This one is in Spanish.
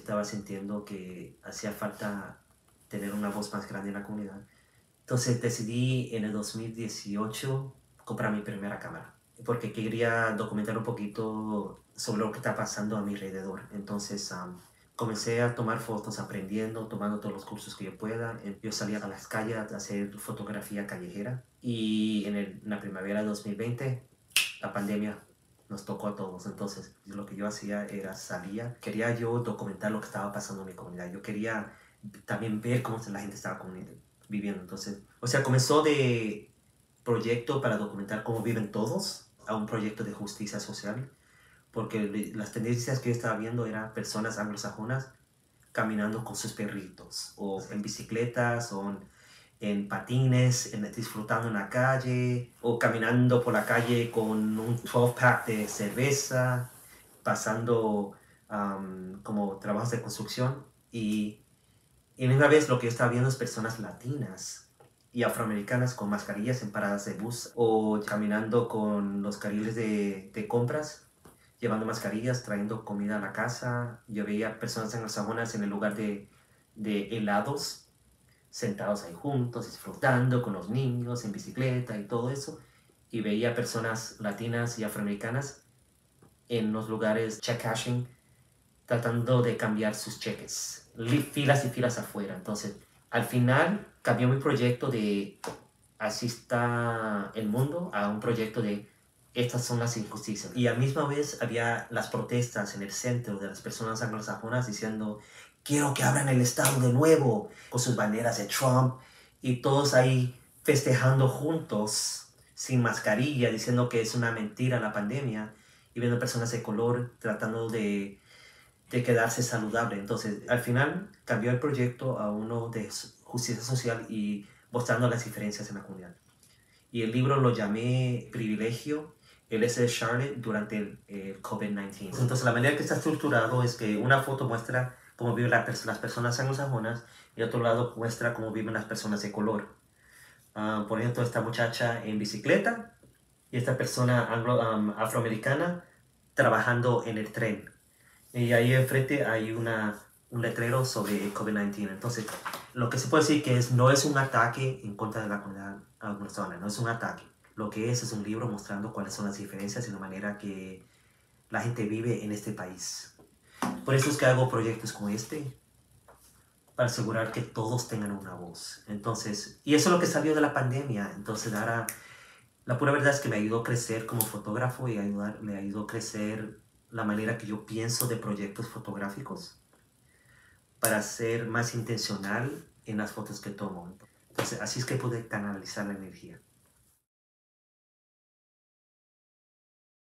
estaba sintiendo que hacía falta tener una voz más grande en la comunidad. Entonces decidí en el 2018 comprar mi primera cámara, porque quería documentar un poquito sobre lo que está pasando a mi alrededor. Entonces comencé a tomar fotos, aprendiendo, tomando todos los cursos que yo pueda. Yo salía a las calles a hacer fotografía callejera y en la primavera de 2020 la pandemia nos tocó a todos. Entonces lo que yo hacía era quería yo documentar lo que estaba pasando en mi comunidad. Yo quería también ver cómo la gente estaba viviendo. Entonces, o sea, comenzó de proyecto para documentar cómo viven todos a un proyecto de justicia social, porque las tendencias que yo estaba viendo eran personas anglosajonas caminando con sus perritos, o en bicicletas, o en patines, disfrutando en la calle, o caminando por la calle con un 12-pack de cerveza, pasando como trabajos de construcción. Y a la misma vez lo que yo estaba viendo es personas latinas y afroamericanas con mascarillas en paradas de bus o caminando con los carriles de compras, llevando mascarillas, trayendo comida a la casa. Yo veía personas anglosajonas en el lugar de helados, sentados ahí juntos, disfrutando con los niños en bicicleta y todo eso. Y veía personas latinas y afroamericanas en los lugares check cashing, tratando de cambiar sus cheques, filas y filas afuera. Entonces, al final cambió mi proyecto de así está el mundo a un proyecto de estas son las injusticias. Y a la misma vez había las protestas en el centro de las personas anglosajonas diciendo quiero que abran el estado de nuevo, con sus banderas de Trump y todos ahí festejando juntos sin mascarilla, diciendo que es una mentira la pandemia, y viendo personas de color tratando de quedarse saludable. Entonces, al final cambió el proyecto a uno de justicia social y mostrando las diferencias en la comunidad. Y el libro lo llamé Privilegio, el S de Charlotte durante el COVID-19. Entonces, la manera que está estructurado es que una foto muestra cómo viven las personas anglosajonas y otro lado muestra cómo viven las personas de color. Por ejemplo, esta muchacha en bicicleta y esta persona afroamericana trabajando en el tren. Y ahí enfrente hay un letrero sobre el COVID-19. Entonces, lo que se puede decir que no es un ataque en contra de la comunidad anglosajonas, no es un ataque. Lo que es un libro mostrando cuáles son las diferencias y la manera que la gente vive en este país. Por eso es que hago proyectos como este, para asegurar que todos tengan una voz. Entonces, y eso es lo que salió de la pandemia. Entonces, ahora, la pura verdad es que me ayudó a crecer como fotógrafo y me ayudó a crecer la manera que yo pienso de proyectos fotográficos para ser más intencional en las fotos que tomo. Entonces, así es que pude canalizar la energía.